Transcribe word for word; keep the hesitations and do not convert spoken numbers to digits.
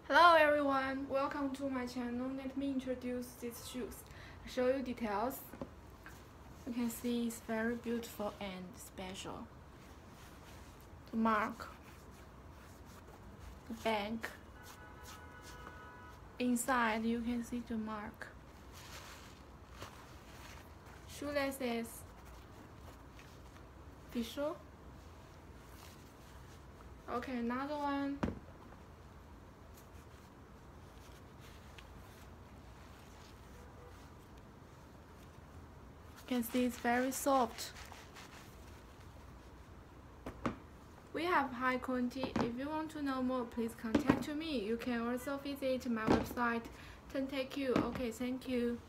Hello everyone, welcome to my channel. Let me introduce these shoes. I'll show you details. You can see it's very beautiful and special. The mark, the back. Inside you can see the mark. Shoelaces, visual. Okay, another one. You can see it's very soft. We have high quality. If you want to know more, please contact me. You can also visit my website. ten take you. Okay, thank you.